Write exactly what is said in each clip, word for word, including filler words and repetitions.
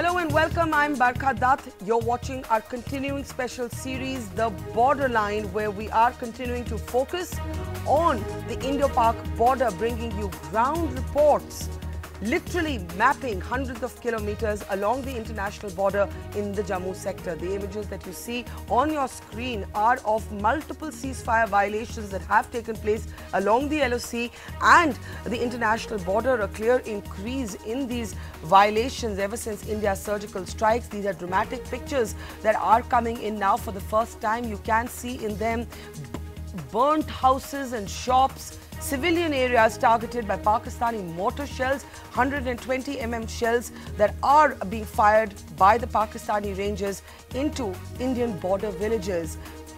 Hello and welcome. I'm Barkha Dutt. You're watching our continuing special series, The Borderline, where we are continuing to focus on the Indo-Pak border, bringing you ground reports, literally mapping hundreds of kilometers along the international border in the Jammu sector. The images that you see on your screen are of multiple ceasefire violations that have taken place along the L O C and the international border. A clear increase in these violations ever since India's surgical strikes. These are dramatic pictures that are coming in now for the first time. You can see in them burnt houses and shops, civilian areas targeted by Pakistani mortar shells, one hundred twenty millimeter shells that are being fired by the Pakistani Rangers into Indian border villages,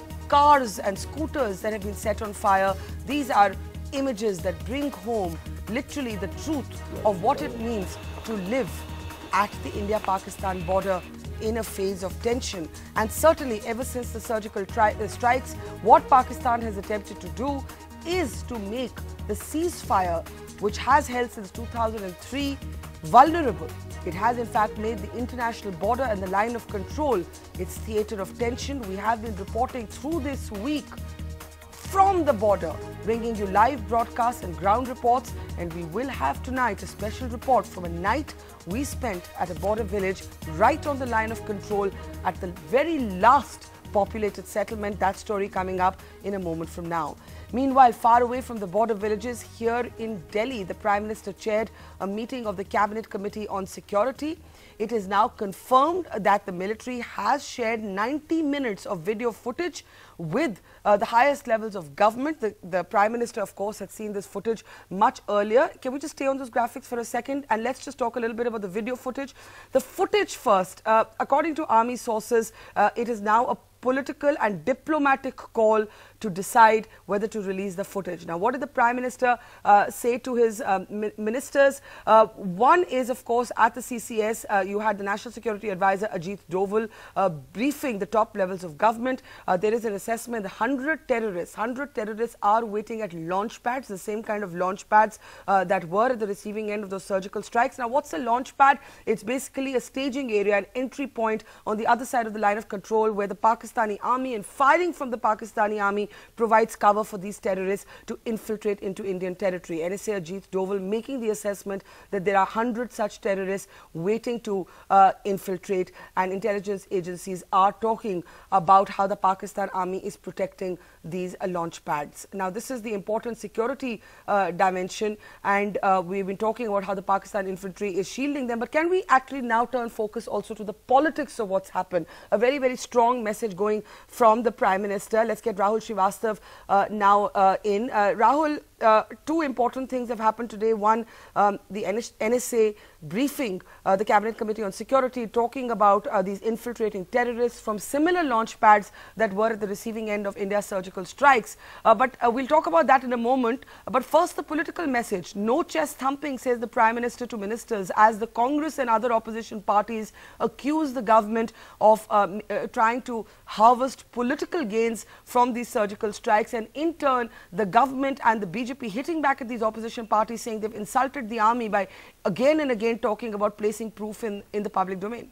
cars and scooters that have been set on fire. These are images that bring home literally the truth of what it means to live at the India-Pakistan border in a phase of tension. And certainly ever since the surgical strikes, what Pakistan has attempted to do is to make the ceasefire, which has held since two thousand three, vulnerable. It has in fact made the international border and the line of control its theatre of tension. We have been reporting through this week from the border, bringing you live broadcasts and ground reports, and we will have tonight a special report from a night we spent at a border village right on the line of control at the very last populated settlement. That story coming up in a moment from now. Meanwhile, far away from the border villages here in Delhi, the Prime Minister chaired a meeting of the Cabinet Committee on Security. It is now confirmed that the military has shared ninety minutes of video footage with uh, the highest levels of government. The, the Prime Minister, of course, had seen this footage much earlier. Can we just stay on those graphics for a second? And let's just talk a little bit about the video footage. The footage first. Uh, according to army sources, uh, it is now a political and diplomatic call to decide whether to release the footage. Now, what did the Prime Minister uh, say to his um, mi ministers? Uh, one is, of course, at the C C S, uh, you had the National Security Advisor Ajit Doval uh, briefing the top levels of government. Uh, there is an assessment that one hundred terrorists, one hundred terrorists are waiting at launch pads, the same kind of launch pads uh, that were at the receiving end of those surgical strikes. Now, what's a launch pad? It's basically a staging area, an entry point on the other side of the line of control where the Pakistani army and firing from the Pakistani army provides cover for these terrorists to infiltrate into Indian territory. N S A Ajit Doval making the assessment that there are one hundred such terrorists waiting to uh, infiltrate, and intelligence agencies are talking about how the Pakistan army is protecting these uh, launch pads. Now, this is the important security uh, dimension, and uh, we've been talking about how the Pakistan infantry is shielding them. But can we actually now turn focus also to the politics of what's happened? A very, very strong message going from the Prime Minister. Let's get Rahul Srivastav uh, now uh, in. Uh, Rahul, uh, two important things have happened today. One, um, the N S A briefing uh, the Cabinet Committee on Security, talking about uh, these infiltrating terrorists from similar launch pads that were at the receiving end of India's surgical strikes. Uh, but uh, we'll talk about that in a moment. But first, the political message. No chest thumping, says the Prime Minister to ministers, as the Congress and other opposition parties accuse the government of um, uh, trying to harvest political gains from these surgical strikes, and in turn the government and the B J P hitting back at these opposition parties, saying they've insulted the army by again and again talking about placing proof in, in the public domain.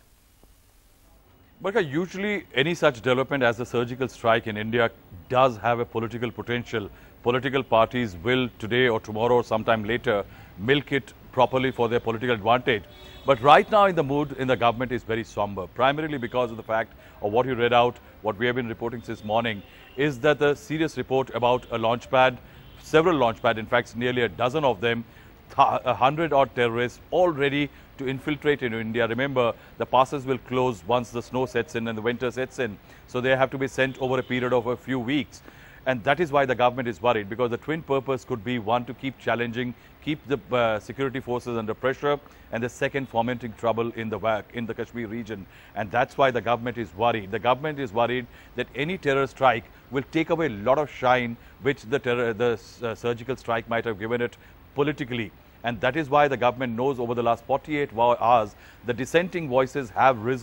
But usually any such development as the surgical strike in India does have a political potential. Political parties will today or tomorrow or sometime later milk it properly for their political advantage. But right now in the mood in the government is very somber, primarily because of the fact of what you read out, what we have been reporting since morning, is that the serious report about a launch pad, several launch pads, in fact nearly a dozen of them, a hundred odd terrorists all ready to infiltrate into India. Remember, the passes will close once the snow sets in and the winter sets in. So they have to be sent over a period of a few weeks. And that is why the government is worried, because the twin purpose could be, one, to keep challenging, keep the uh, security forces under pressure, and the second, fomenting trouble in the in the Kashmir region. And that's why the government is worried. The government is worried that any terror strike will take away a lot of shine which the, terror, the uh, surgical strike might have given it politically. And that is why the government knows over the last forty-eight hours the dissenting voices have risen.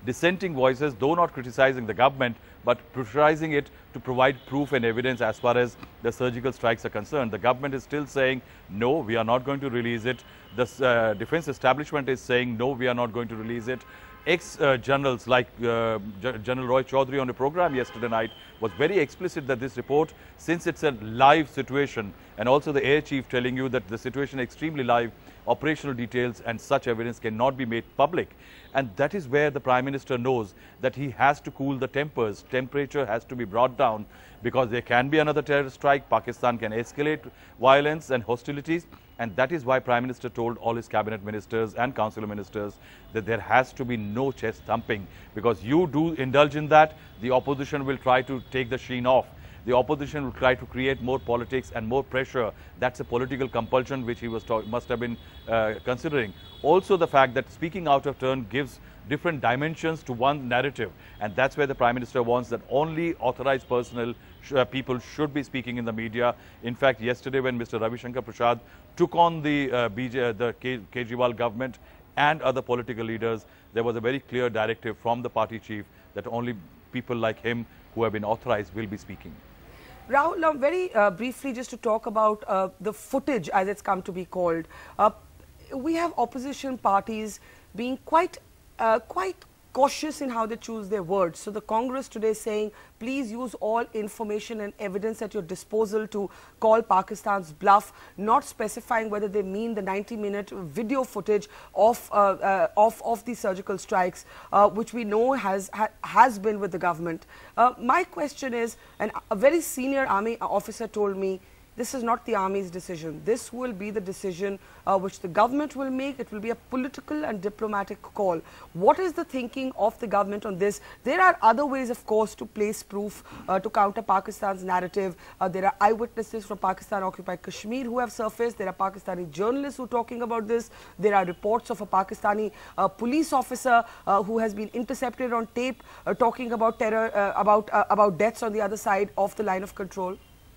dissenting voices, though not criticizing the government, but pressurizing it to provide proof and evidence as far as the surgical strikes are concerned. The government is still saying, no, we are not going to release it. The uh, defense establishment is saying, no, we are not going to release it. Ex-generals uh, like uh, General Roy Chaudhary on the program yesterday night was very explicit that this report, since it's a live situation, and also the air chief telling you that the situation is extremely live, operational details and such evidence cannot be made public. And that is where the Prime Minister knows that he has to cool the tempers. Temperature has to be brought down, because there can be another terrorist strike. Pakistan can escalate violence and hostilities. And that is why Prime Minister told all his cabinet ministers and council ministers that there has to be no chest thumping, because you do indulge in that, the opposition will try to take the sheen off. The opposition will try to create more politics and more pressure. That's a political compulsion which he was must have been uh, considering. Also, the fact that speaking out of turn gives different dimensions to one narrative, and that's where the Prime Minister wants that only authorized personnel, sh uh, people should be speaking in the media. In fact, yesterday when Mister Ravi Shankar Prasad took on the uh, B J, uh, the K Kejriwal government and other political leaders, there was a very clear directive from the party chief that only people like him who have been authorized will be speaking. Rahul, now very uh, briefly, just to talk about uh, the footage as it's come to be called. Uh, we have opposition parties being quite, uh, quite cautious in how they choose their words. So the Congress today saying, please use all information and evidence at your disposal to call Pakistan's bluff, not specifying whether they mean the ninety minute video footage of, uh, uh, of, of the surgical strikes, uh, which we know has, ha has been with the government. Uh, my question is, and a very senior army officer told me, this is not the army's decision. This will be the decision uh, which the government will make. It will be a political and diplomatic call. What is the thinking of the government on this? There are other ways, of course, to place proof uh, to counter Pakistan's narrative. Uh, there are eyewitnesses from Pakistan-occupied Kashmir who have surfaced. There are Pakistani journalists who are talking about this. There are reports of a Pakistani uh, police officer uh, who has been intercepted on tape uh, talking about terror, uh, about, uh, about deaths on the other side of the line of control.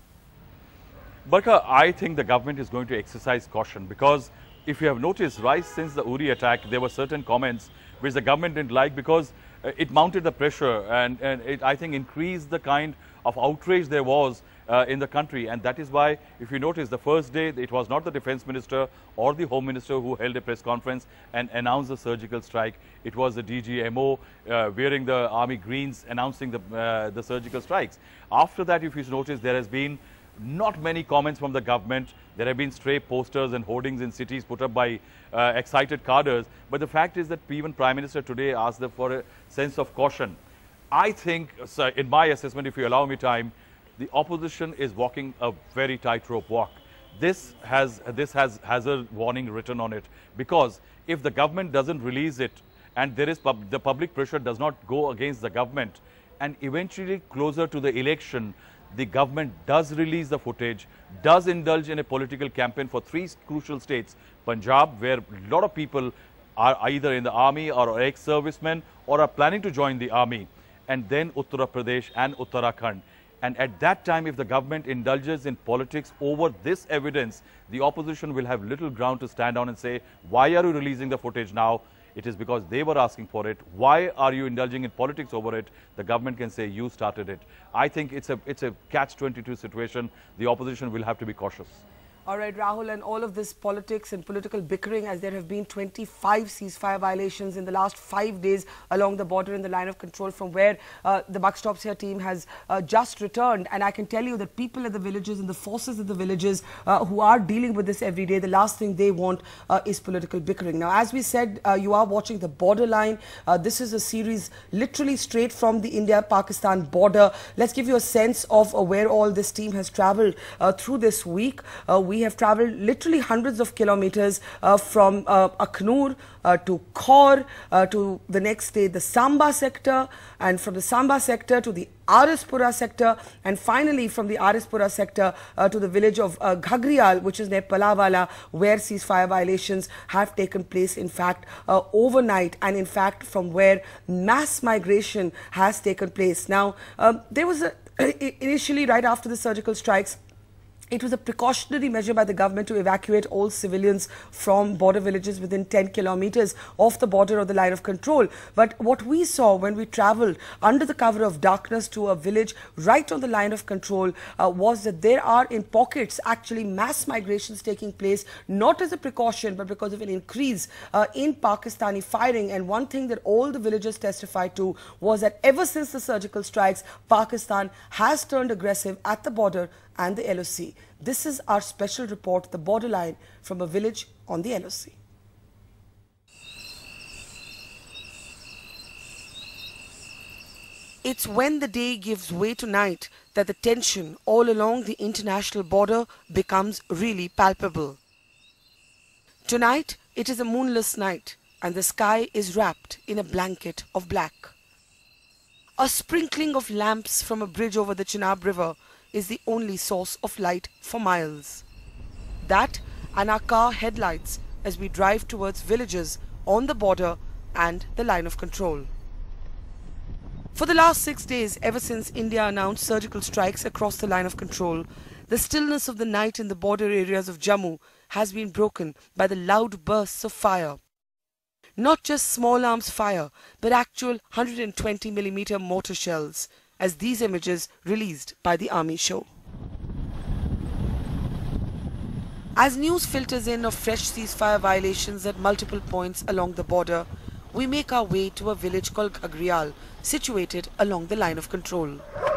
Barkha, I think the government is going to exercise caution, because if you have noticed, right since the Uri attack, there were certain comments which the government didn't like, because uh, it mounted the pressure and, and it, I think, increased the kind of outrage there was uh, in the country. And that is why, if you notice, the first day, it was not the defense minister or the home minister who held a press conference and announced the surgical strike. It was the D G M O uh, wearing the army greens announcing the, uh, the surgical strikes. After that, if you notice, there has been not many comments from the government. There have been stray posters and hoardings in cities put up by uh, excited cadres. But the fact is that even Prime Minister today asked them for a sense of caution. I think, sir, in my assessment, if you allow me time, the opposition is walking a very tightrope walk. This has, this has hazard warning written on it, because if the government doesn't release it and there is pub the public pressure does not go against the government, and eventually closer to the election, the government does release the footage, does indulge in a political campaign for three crucial states: Punjab, where a lot of people are either in the army or ex-servicemen or are planning to join the army, and then Uttar Pradesh and Uttarakhand. And at that time, if the government indulges in politics over this evidence, the opposition will have little ground to stand on and say, why are you releasing the footage now? It is because they were asking for it. Why are you indulging in politics over it? The government can say, you started it. I think it's a, it's a catch twenty-two situation. The opposition will have to be cautious. All right, Rahul, and all of this politics and political bickering, as there have been twenty-five ceasefire violations in the last five days along the border in the line of control from where uh, the Buck Stops Here team has uh, just returned. And I can tell you that people at the villages and the forces at the villages uh, who are dealing with this every day, the last thing they want uh, is political bickering. Now, as we said, uh, you are watching The Borderline. Uh, this is a series literally straight from the India-Pakistan border. Let's give you a sense of uh, where all this team has travelled uh, through this week. Uh, we We have travelled literally hundreds of kilometers uh, from uh, Akhnur uh, to Khor, uh, to the next day the Samba sector, and from the Samba sector to the Arispura sector, and finally from the Arispura sector uh, to the village of uh, Ghagrial, which is near Palawala, where ceasefire violations have taken place, in fact, uh, overnight, and in fact from where mass migration has taken place. Now, um, there was a, initially right after the surgical strikes, It was a precautionary measure by the government to evacuate all civilians from border villages within ten kilometers of the border or the line of control. But what we saw when we travelled under the cover of darkness to a village right on the line of control uh, was that there are in pockets actually mass migrations taking place, not as a precaution but because of an increase uh, in Pakistani firing. And one thing that all the villagers testified to was that ever since the surgical strikes, Pakistan has turned aggressive at the border and the L O C. This is our special report, The Borderline, from a village on the L O C. It's when the day gives way to night that the tension all along the international border becomes really palpable. Tonight, it is a moonless night and the sky is wrapped in a blanket of black. A sprinkling of lamps from a bridge over the Chenab River is the only source of light for miles. That and our car headlights as we drive towards villages on the border and the line of control. For the last six days, ever since India announced surgical strikes across the line of control, the stillness of the night in the border areas of Jammu has been broken by the loud bursts of fire. Not just small arms fire, but actual one hundred twenty millimeter mortar shells, as these images released by the army show. As news filters in of fresh ceasefire violations at multiple points along the border, we make our way to a village called Ghagrial, situated along the line of control.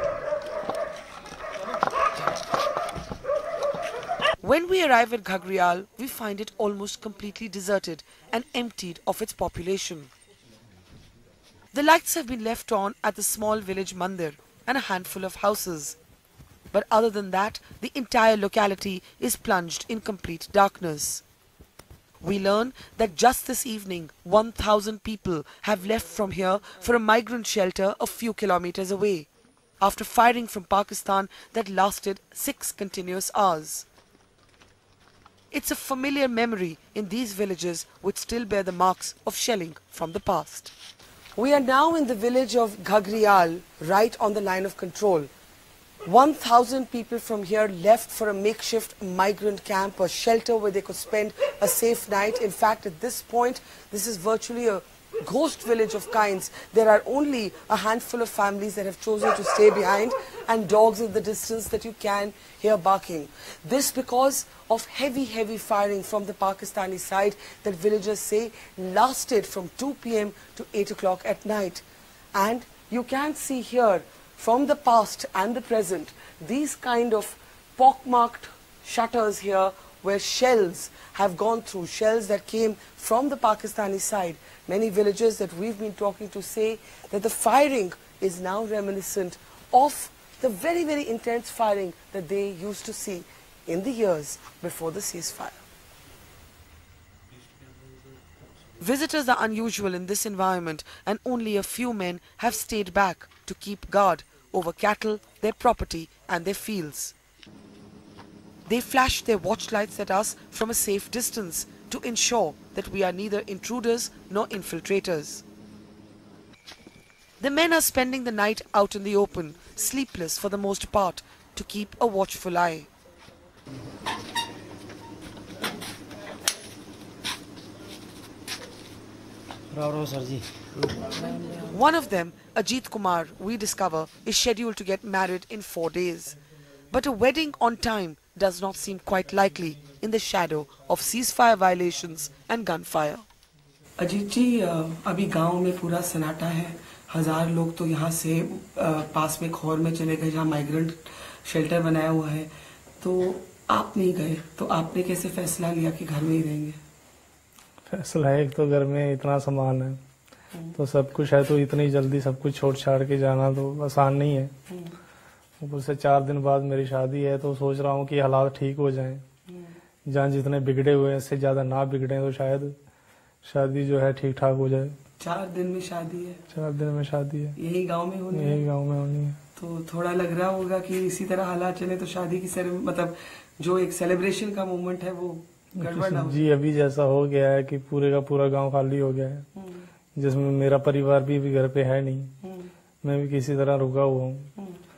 When we arrive at Ghagrial, we find it almost completely deserted and emptied of its population. The lights have been left on at the small village mandir and a handful of houses. But other than that, the entire locality is plunged in complete darkness. We learn that just this evening, one thousand people have left from here for a migrant shelter a few kilometers away, after firing from Pakistan that lasted six continuous hours. It's a familiar memory in these villages which still bear the marks of shelling from the past. We are now in the village of Ghagrial, right on the line of control. one thousand people from here left for a makeshift migrant camp, a shelter where they could spend a safe night. In fact, at this point, this is virtually a ghost village of kinds. There are only a handful of families that have chosen to stay behind and dogs in the distance that you can hear barking. This because of heavy, heavy firing from the Pakistani side that villagers say lasted from two p m to eight o'clock at night. And you can see here from the past and the present, these kind of pockmarked shutters here where shells have gone through, shells that came from the Pakistani side. Many villagers that we've been talking to say that the firing is now reminiscent of the very, very intense firing that they used to see in the years before the ceasefire. Visitors are unusual in this environment, and only a few men have stayed back to keep guard over cattle, their property and their fields. They flash their watch lights at us from a safe distance to ensure that we are neither intruders nor infiltrators. The men are spending the night out in the open, sleepless for the most part, to keep a watchful eye. One of them, Ajit Kumar, we discover, is scheduled to get married in four days. But a wedding on time does not seem quite likely in the shadow of ceasefire violations and gunfire. Ajit जी, अभी गांव में पूरा सन्नाटा है. हजार लोग तो यहाँ से पास में खौर में चले गए जहाँ माइग्रेंट शेल्टर बनाया हुआ है. तो आप नहीं गए, तो आपने कैसे फैसला लिया कि घर में ही रहेंगे? फैसला है, एक तो घर में इतना सामान है तो सब कुछ है, तो इतनी जल्दी सब कुछ छोड़ छाड़ के जाना तो आसान नहीं है. ऊपर से चार दिन बाद मेरी शादी है, तो सोच रहा हूँ कि हालात ठीक हो जाएं, जहाँ जितने बिगड़े हुए हैं इससे ज्यादा ना बिगड़े, तो शायद शादी जो है ठीक ठाक हो जाए. चार दिन में शादी है? चार दिन में शादी है. यही गांव में होनी है? यही गांव में होनी है. तो थोड़ा लग रहा होगा कि इसी तरह हालात चले तो शादी की सर मतलब जो एक सेलिब्रेशन का मोमेंट है वो गड़बड़ ना हो? जी, अभी जैसा हो गया है कि पूरे का पूरा गांव खाली हो गया है, जिसमें मेरा परिवार भी, भी घर पे है नहीं, मैं भी किसी तरह रुका हुआ हूँ.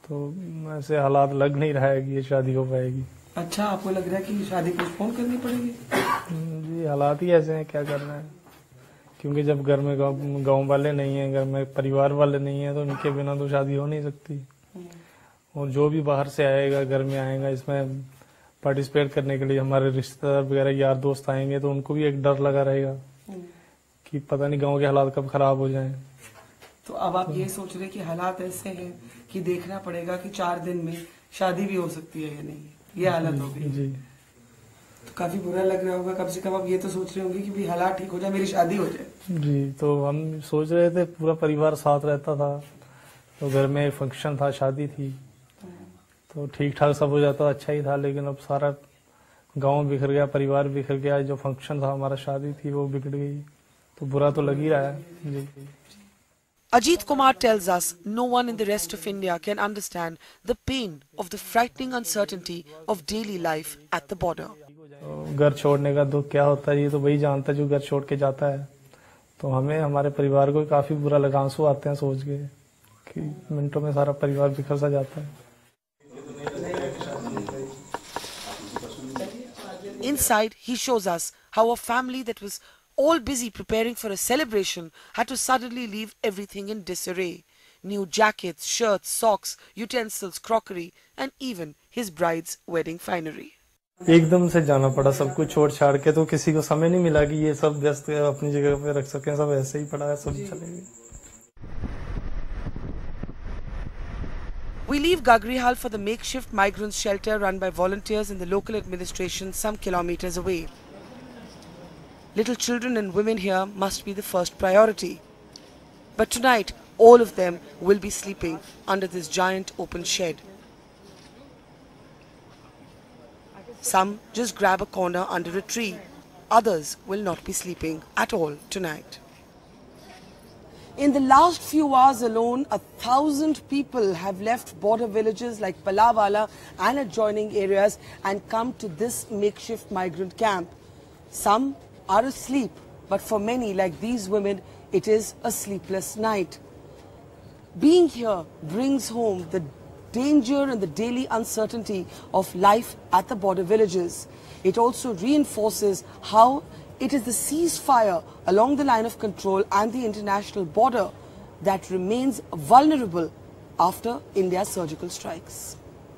तो ऐसे हालात लग नहीं रहा है कि ये शादी हो पाएगी। अच्छा, आपको लग रहा है कि शादी पोस्टपोन करनी पड़ेगी? जी, हालात ही ऐसे हैं, क्या करना है। क्योंकि जब घर में गांव वाले नहीं हैं, घर में परिवार वाले नहीं हैं, तो उनके बिना तो शादी हो नहीं सकती। और जो भी बाहर से आएगा, घर में आएगा, इसमें पार्टिसिपेट करने के लिए हमारे रिश्तेदार वगैरह यार दोस्त आएंगे, तो उनको भी एक डर लगा रहेगा कि पता नहीं गांव के हालात कब खराब हो जाएं। तो अब आप ये सोच रहे कि हालात ऐसे हैं कि देखना पड़ेगा कि चार दिन में शादी भी हो सकती है या नहीं, ये हालत हो गई जी। तो काफी बुरा लग रहा होगा। कम से कम आप ये तो सोच रहे होंगे कि भी हालात ठीक हो जाए, मेरी शादी हो जाए। जी, तो हम सोच रहे थे, पूरा परिवार साथ रहता था, तो घर में फंक्शन था, शादी थी, तो ठीक ठाक सब हो जाता, अच्छा ही था। लेकिन अब सारा गांव बिखर गया, परिवार बिखर गया, जो फंक्शन था, हमारा शादी थी, वो बिगड़ गई, तो बुरा तो लग ही रहा है। जी। Ajit Kumar tells us no one in the rest of India can understand the pain of the frightening uncertainty of daily life at the border. तो घर छोड़ने का दुख क्या होता है, ये तो वही जानता है जो घर छोड़ के जाता है। तो हमें, हमारे परिवार को काफी बुरा लगा, आंसू आते हैं सोच के कि मिनटों में सारा परिवार बिखर सा जाता है। Inside, he shows us how a family that was all busy preparing for a celebration had to suddenly leave everything in disarray. New jackets, shirts, socks, utensils, crockery, and even his bride's wedding finery. एकदम से जाना पड़ा, सब कुछ छोड़ छाड़ के, तो किसी को समय नहीं मिला कि ये सब व्यस्त अपनी जगह पे रख सकें, सब ऐसे ही पड़ा है, सब चले गए। We leave Gagrihal for the makeshift migrants shelter run by volunteers in the local administration some kilometers away. Little children and women here must be the first priority. But tonight, all of them will be sleeping under this giant open shed. Some just grab a corner under a tree. Others will not be sleeping at all tonight. In the last few hours alone, a thousand people have left border villages like Palawala and adjoining areas and come to this makeshift migrant camp. Some are asleep, but for many, like these women, it is a sleepless night. Being here brings home the danger and the daily uncertainty of life at the border villages. It also reinforces how it is the ceasefire along the line of control and the international border that remains vulnerable after India's surgical strikes.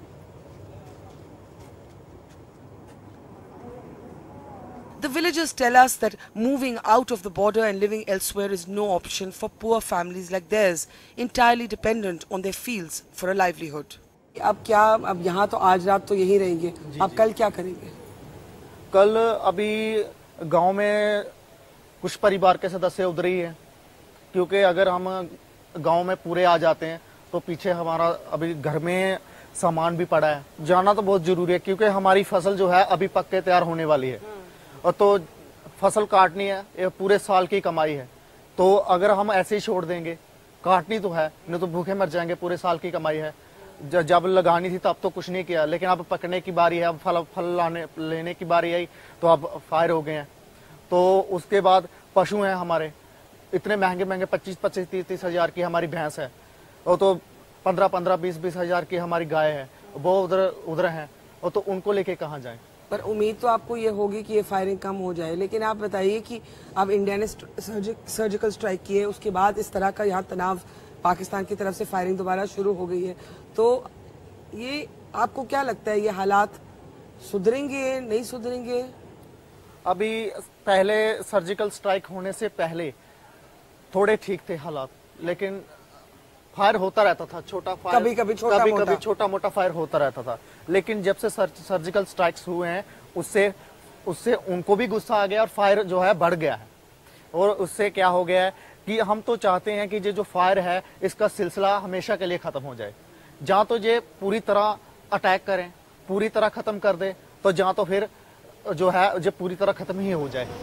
The villagers tell us that moving out of the border and living elsewhere is no option for poor families like theirs, entirely dependent on their fields for a livelihood. अब क्या, अब यहाँ तो आज रात तो यहीं रहेंगे, अब कल क्या करेंगे? कल अभी गांव में कुछ परिवार के सदस्य उधर ही हैं, क्योंकि अगर हम गांव में पूरे आ जाते हैं तो पीछे हमारा अभी घर में सामान भी पड़ा है। जाना तो बहुत जरूरी है, क्योंकि हमारी फसल जो है अभी पक के तैयार होने वाली है, और तो फसल काटनी है, ये पूरे साल की कमाई है। तो अगर हम ऐसे ही छोड़ देंगे, काटनी तो है, नहीं तो भूखे मर जाएंगे, पूरे साल की कमाई है। जब लगानी थी तब तो कुछ नहीं किया, लेकिन अब पकने की बारी है, अब फल फल लाने लेने की बारी आई तो अब फायर हो गए हैं। तो उसके बाद पशु हैं हमारे, इतने महंगे महंगे पच्चीस पच्चीस तीस तीस हजार की हमारी भैंस है, और तो पंद्रह पंद्रह बीस बीस हजार की हमारी गाय है, वो उधर उधर हैं, और तो उनको लेके कहाँ जाएं? पर उम्मीद तो आपको ये होगी कि ये फायरिंग कम हो जाए, लेकिन आप बताइए कि अब इंडिया ने सर्जिकल स्ट्राइक की है, उसके बाद इस तरह का यहाँ तनाव, पाकिस्तान की तरफ से फायरिंग दोबारा शुरू हो गई है, तो ये आपको क्या लगता है, ये हालात सुधरेंगे नहीं सुधरेंगे? अभी पहले सर्जिकल स्ट्राइक होने से पहले थोड़े ठीक थे हालात, लेकिन फायर होता रहता था, छोटा फायर, कभी कभी छोटा कभी मोटा कभी छोटा मोटा फायर होता रहता था। लेकिन जब से सर, सर्जिकल स्ट्राइक्स हुए हैं, उससे उससे उनको भी गुस्सा आ गया और फायर जो है बढ़ गया है। और उससे क्या हो गया है कि हम तो चाहते हैं कि ये जो फायर है इसका सिलसिला हमेशा के लिए खत्म हो जाए। जहाँ तो ये पूरी तरह अटैक करें, पूरी तरह खत्म कर दे, तो जहाँ तो फिर जो है ये पूरी तरह खत्म ही हो जाए।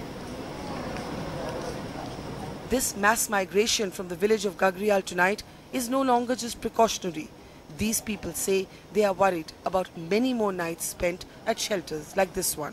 This mass migration from the village of Gagrihal tonight is no longer just precautionary. These people say they are worried about many more nights spent at shelters like this one.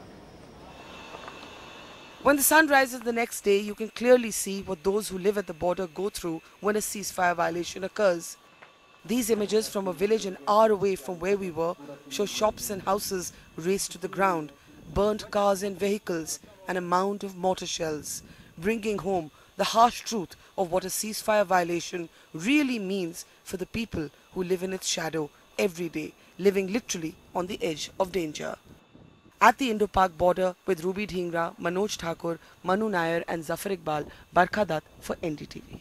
When the sun rises the next day, you can clearly see what those who live at the border go through when a ceasefire violation occurs. These images from a village an hour away from where we were show shops and houses razed to the ground, burnt cars and vehicles, and a mound of mortar shells, bringing home the harsh truth of what a ceasefire violation really means for the people who live in its shadow every day, living literally on the edge of danger. At the Indo-Pak border with Ruby Dhingra, Manoj Thakur, Manu Nair and Zafar Iqbal, Barkha Dutt for N D T V.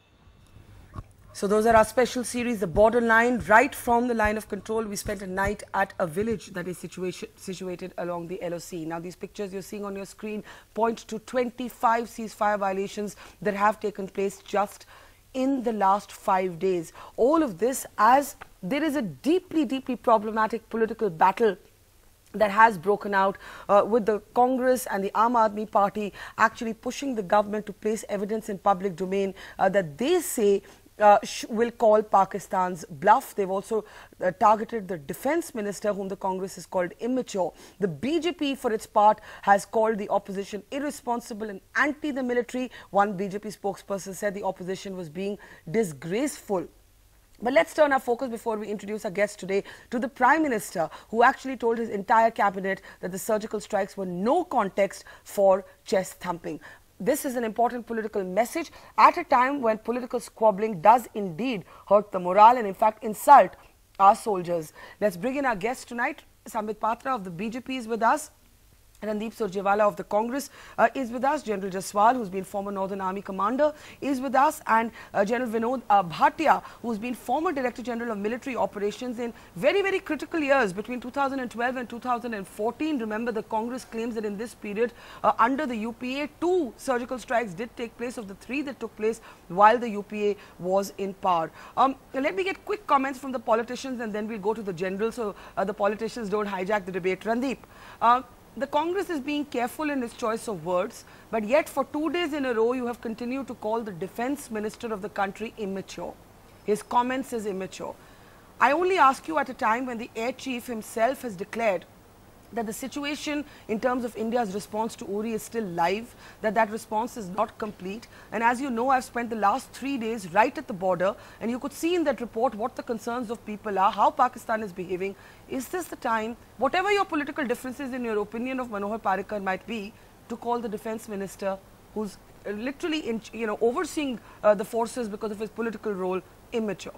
So those are our special series, The Borderline. Right from the line of control, we spent a night at a village that is situation, situated along the L O C. Now, these pictures you're seeing on your screen point to twenty-five ceasefire violations that have taken place just in the last five days. All of this as there is a deeply, deeply problematic political battle that has broken out uh, with the Congress and the Aam Aadmi Party actually pushing the government to place evidence in public domain uh, that they say Uh, will call Pakistan's bluff. They've also uh, targeted the defense minister, whom the Congress has called immature. The B J P, for its part, has called the opposition irresponsible and anti the military. One B J P spokesperson said the opposition was being disgraceful. But let's turn our focus, before we introduce our guest today, to the Prime Minister, who actually told his entire cabinet that the surgical strikes were no context for chest thumping. This is an important political message at a time when political squabbling does indeed hurt the morale and in fact insult our soldiers. Let's bring in our guest tonight. Sambit Patra of the B J P is with us. Randeep Surjewala of the Congress uh, is with us. General Jaswal, who's been former Northern Army commander, is with us. And uh, General Vinod uh, Bhatia, who's been former Director General of Military Operations in very, very critical years between two thousand twelve and two thousand fourteen. Remember, the Congress claims that in this period, uh, under the U P A, two surgical strikes did take place of the three that took place while the U P A was in power. Um, let me get quick comments from the politicians and then we'll go to the general, so uh, the politicians don't hijack the debate. Randeep, uh, the Congress is being careful in its choice of words, but yet for two days in a row, you have continued to call the defense minister of the country immature. His comments is immature. I only ask you at a time when the air chief himself has declared that the situation in terms of India's response to Uri is still live, that that response is not complete. And as you know, I've spent the last three days right at the border, and you could see in that report what the concerns of people are, how Pakistan is behaving. Is this the time, whatever your political differences in your opinion of Manohar Parrikar might be, to call the defense minister, who's literally in, you know, overseeing uh, the forces because of his political role, immature?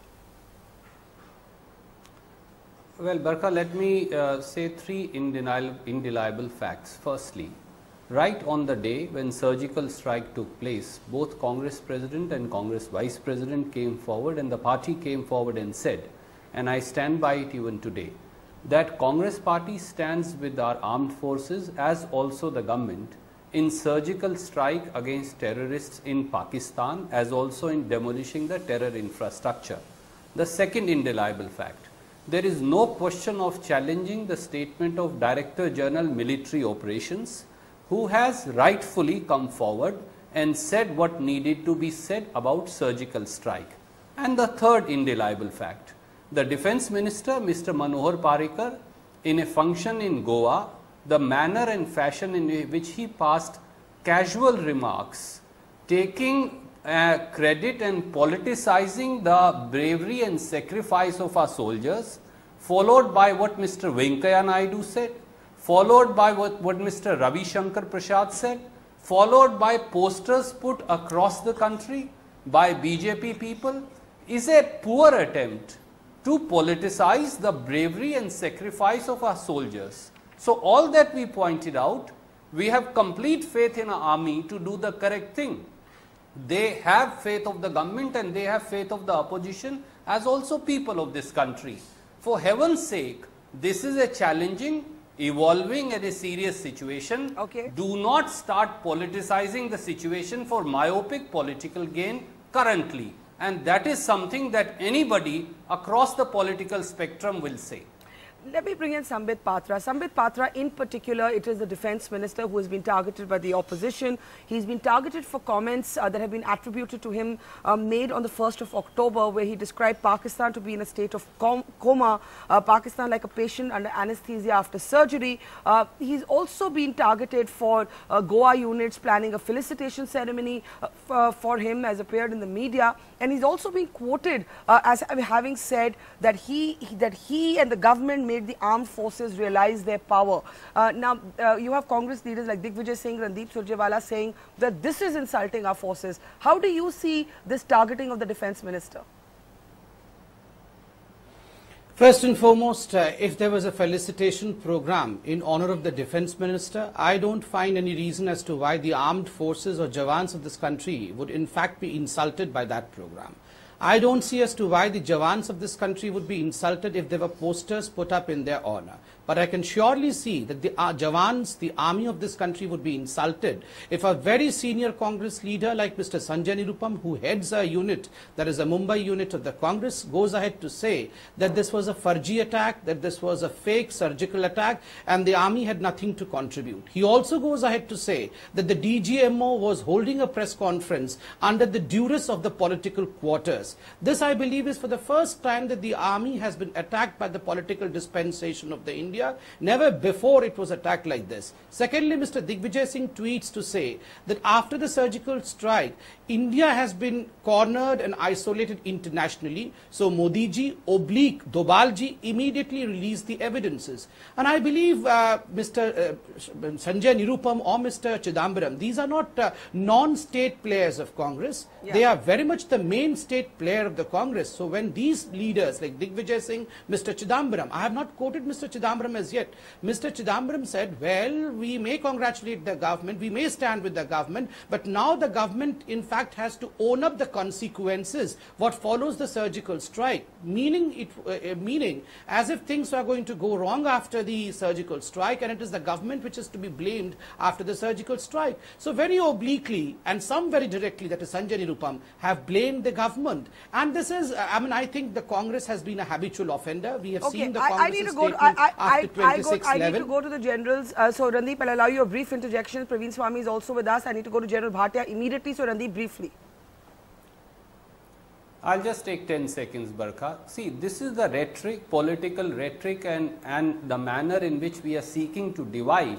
Well, Barkha, let me uh, say three indeniable, indelible facts. Firstly, right on the day when surgical strike took place, both Congress President and Congress Vice President came forward and the party came forward and said, and I stand by it even today, that Congress party stands with our armed forces as also the government in surgical strike against terrorists in Pakistan as also in demolishing the terror infrastructure. The second indelible fact, there is no question of challenging the statement of Director General Military Operations, who has rightfully come forward and said what needed to be said about surgical strike. And the third indelible fact, the Defence Minister, Mister Manohar Parrikar, in a function in Goa, the manner and fashion in which he passed casual remarks, taking uh, credit and politicizing the bravery and sacrifice of our soldiers, followed by what Mister Venkaiah Naidu said, followed by what, what Mister Ravi Shankar Prasad said, followed by posters put across the country by B J P people, is a poor attempt to politicize the bravery and sacrifice of our soldiers. So all that we pointed out, we have complete faith in our army to do the correct thing. They have faith of the government and they have faith of the opposition as also people of this country. For heaven's sake, this is a challenging, evolving and a serious situation. Okay. Do not start politicizing the situation for myopic political gain currently. And that is something that anybody across the political spectrum will say. Let me bring in Sambit Patra. Sambit Patra, in particular, it is the defense minister who has been targeted by the opposition. He's been targeted for comments uh, that have been attributed to him uh, made on the first of October, where he described Pakistan to be in a state of com coma, uh, Pakistan like a patient under anesthesia after surgery. Uh, he's also been targeted for uh, Goa units planning a felicitation ceremony uh, for him, as appeared in the media. And he's also been quoted uh, as having said that he, that he and the government made the armed forces realize their power. Uh, now, uh, you have Congress leaders like Digvijay Singh, Randeep Surjewala saying that this is insulting our forces. How do you see this targeting of the defense minister? First and foremost, uh, if there was a felicitation program in honor of the defense minister, I don't find any reason as to why the armed forces or Jawans of this country would in fact be insulted by that program. I don't see as to why the Jawans of this country would be insulted if there were posters put up in their honor. But I can surely see that the uh, Jawans, the army of this country, would be insulted if a very senior Congress leader like Mister Sanjay Nirupam, who heads a unit that is a Mumbai unit of the Congress, goes ahead to say that this was a Farji attack, that this was a fake surgical attack, and the army had nothing to contribute. He also goes ahead to say that the D G M O was holding a press conference under the duress of the political quarters. This, I believe, is for the first time that the army has been attacked by the political dispensation of the India. Never before it was attacked like this. Secondly, Mister Digvijay Singh tweets to say that after the surgical strike, India has been cornered and isolated internationally. So Modi ji, oblique Dobal ji immediately released the evidences. And I believe uh, Mister Uh, Sanjay Nirupam or Mister Chidambaram, these are not uh, non-state players of Congress. Yeah. They are very much the main state player of the Congress. So when these leaders like Digvijay Singh, Mister Chidambaram, I have not quoted Mister Chidambaram as yet. Mister Chidambaram said, well, we may congratulate the government, we may stand with the government, but now the government in fact has to own up the consequences what follows the surgical strike, meaning it uh, meaning as if things are going to go wrong after the surgical strike, and it is the government which is to be blamed after the surgical strike. So very obliquely and some very directly, that is Sanjay Nirupam, have blamed the government. And this is, uh, I mean, I think the Congress has been a habitual offender. We have okay, seen the I, Congress I need to statement go to, I, I, after twenty-six I, eleven. I need to go to the generals. Uh, so Randeep, I'll allow you a brief interjection. Praveen Swami is also with us. I need to go to General Bhatia immediately. So Randeep, briefly. I'll just take ten seconds, Barkha. See, this is the rhetoric, political rhetoric, and, and the manner in which we are seeking to divide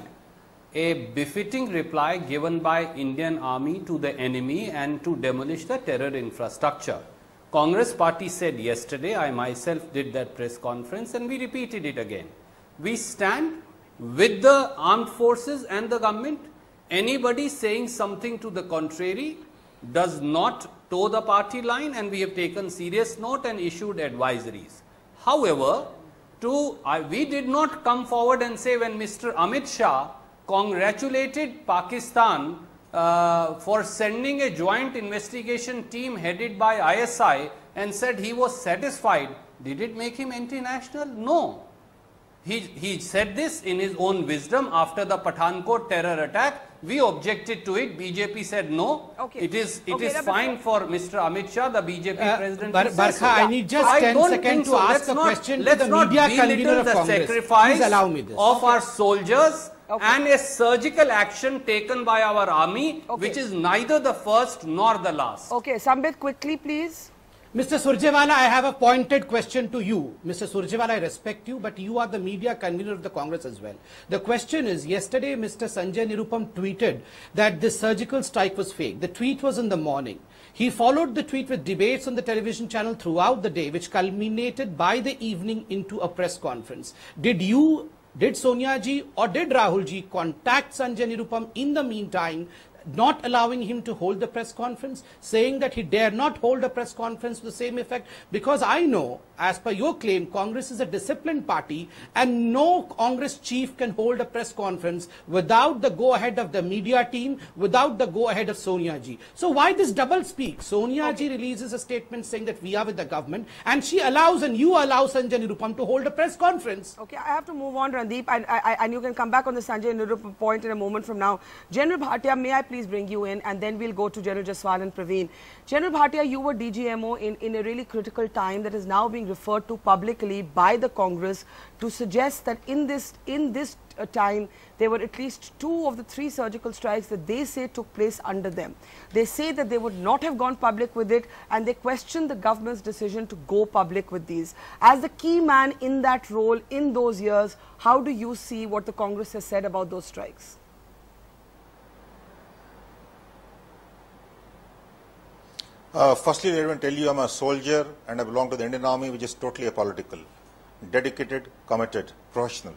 a befitting reply given by Indian army to the enemy and to demolish the terror infrastructure. Congress party said yesterday, I myself did that press conference and we repeated it again. We stand with the armed forces and the government. Anybody saying something to the contrary does not toe the party line, and we have taken serious note and issued advisories. However, to, uh, we did not come forward and say when Mister Amit Shah congratulated Pakistan uh, for sending a joint investigation team headed by I S I and said he was satisfied. Did it make him anti-national? No. He, he said this in his own wisdom after the Pathankot terror attack. We objected to it. B J P said no. Okay. It is it okay, is fine for Mister Amit Shah, the B J P uh, president. Bar Barkha, so. I need just so ten seconds to so. ask let's a not, question to the media convener of the Congress. Sacrifice Please allow me this. Of okay. our soldiers okay. and a surgical action taken by our army, okay. which is neither the first nor the last. Okay, Sambit, quickly, please. Mister Surjewala, I have a pointed question to you. Mister Surjewala, I respect you, but you are the media convener of the Congress as well. The question is, yesterday Mister Sanjay Nirupam tweeted that this surgical strike was fake. The tweet was in the morning. He followed the tweet with debates on the television channel throughout the day, which culminated by the evening into a press conference. Did you, did Sonia ji or did Rahul ji contact Sanjay Nirupam in the meantime, not allowing him to hold the press conference, saying that he dare not hold a press conference to the same effect? Because I know, as per your claim, Congress is a disciplined party and no Congress chief can hold a press conference without the go-ahead of the media team, without the go-ahead of Sonia ji. So why this double speak? Sonia okay. ji releases a statement saying that we are with the government, and she allows and you allow Sanjay Nirupam to hold a press conference. Okay, I have to move on, Randeep, and, I, I, and you can come back on the Sanjay Nirupam point in a moment from now. General Bhatia, may I please please bring you in, and then we'll go to General Jaswal and Praveen. General Bhatia, you were D G M O in, in a really critical time that is now being referred to publicly by the Congress to suggest that in this, in this uh, time, there were at least two of the three surgical strikes that they say took place under them. They say that they would not have gone public with it, and they question the government's decision to go public with these. As the key man in that role in those years, how do you see what the Congress has said about those strikes? Uh, firstly, let me tell you, I'm a soldier and I belong to the Indian Army, which is totally apolitical, dedicated, committed, professional.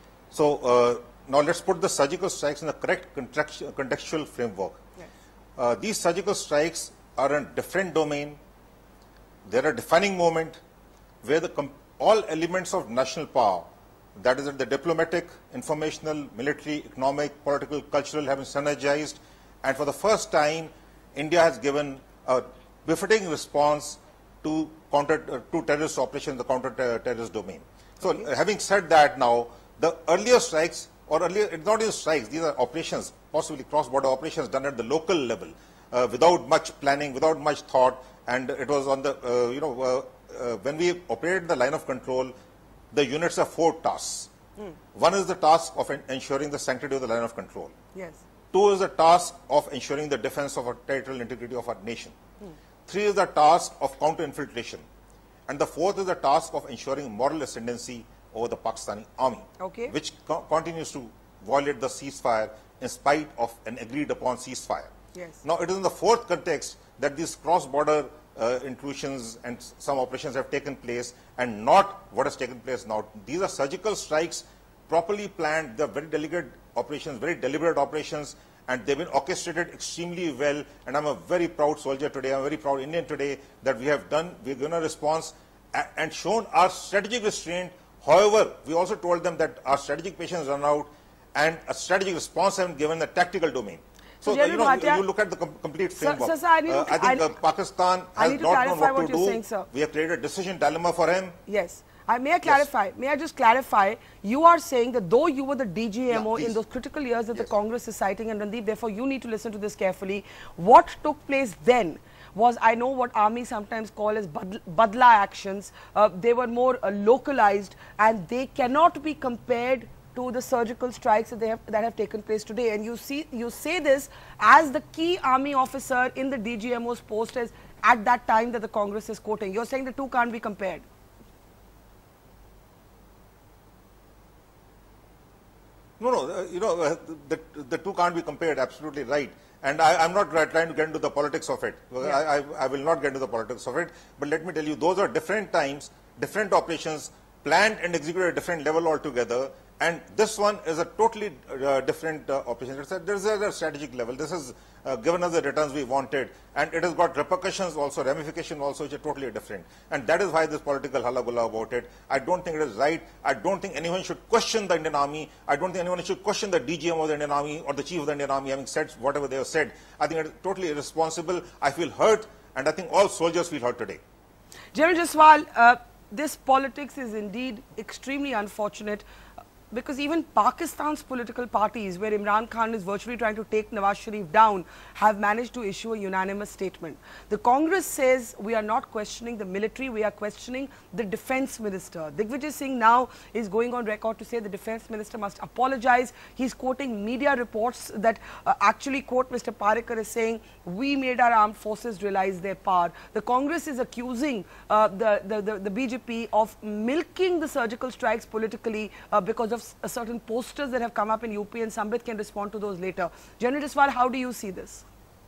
So uh, now let's put the surgical strikes in the correct contextual framework. Yes. Uh, these surgical strikes are in a different domain. They're a defining moment where the all elements of national power, that is at the diplomatic, informational, military, economic, political, cultural, have been synergized. And for the first time, India has given a befitting response to counter uh, to terrorist operations in the counter-terrorist domain. So, okay. uh, having said that, now the earlier strikes, or earlier, it's not even strikes; these are operations, possibly cross-border operations done at the local level, uh, without much planning, without much thought, and it was on the uh, you know uh, uh, when we operated the line of control, the units have four tasks. Mm. One is the task of ensuring the sanctity of the line of control. Yes. Two is the task of ensuring the defense of our territorial integrity of our nation. Hmm. Three is the task of counter-infiltration. And the fourth is the task of ensuring moral ascendancy over the Pakistani army, okay. which co continues to violate the ceasefire in spite of an agreed-upon ceasefire. Yes. Now, it is in the fourth context that these cross-border uh, intrusions and some operations have taken place, and not what has taken place now. These are surgical strikes, properly planned. They are very delicate operations, very deliberate operations, and they've been orchestrated extremely well. And I'm a very proud soldier today, I'm a very proud Indian today, that we have done, we've given a response and shown our strategic restraint. However, we also told them that our strategic patience run out, and a strategic response have been given in the tactical domain. So, uh, you know, Bhatia, you look at the com complete framework. Sir, sir, I, uh, I think I, uh, Pakistan has not known what, what to do. Saying, sir. We have created a decision dilemma for him. Yes. Uh, may I clarify? Yes. May I just clarify? You are saying that though you were the D G M O yeah, in those critical years that yes. the Congress is citing, and Randeep, therefore you need to listen to this carefully. What took place then was, I know what army sometimes call as badla, badla actions. Uh, they were more uh, localized, and they cannot be compared to the surgical strikes that they have that have taken place today. And you see, you say this as the key army officer in the D G M O's post as at that time that the Congress is quoting. You're saying the two can't be compared. No, no, uh, you know, uh, the, the two can't be compared, absolutely right. And I, I'm not trying to get into the politics of it. Yeah. I, I, I will not get into the politics of it. But let me tell you, those are different times, different operations, planned and executed at a different level altogether. And this one is a totally uh, different uh, operation. It's a, there's a, a strategic level. This has uh, given us the returns we wanted. And it has got repercussions also, ramifications also, which are totally different. And that is why this political halagulla about it. I don't think it is right. I don't think anyone should question the Indian Army. I don't think anyone should question the D G M O of the Indian Army or the Chief of the Indian Army having said whatever they have said. I think it is totally irresponsible. I feel hurt, and I think all soldiers feel hurt today. General Jaswal, uh, this politics is indeed extremely unfortunate. Because even Pakistan's political parties, where Imran Khan is virtually trying to take Nawaz Sharif down, have managed to issue a unanimous statement. The Congress says we are not questioning the military, we are questioning the defense minister. Digvijay Singh now is going on record to say the defense minister must apologize. He's quoting media reports that uh, actually quote Mister Parrikar as saying, we made our armed forces realize their power. The Congress is accusing uh, the, the, the, the B J P of milking the surgical strikes politically uh, because of a certain posters that have come up in U P, and Sambit can respond to those later. General Jaswal, how do you see this?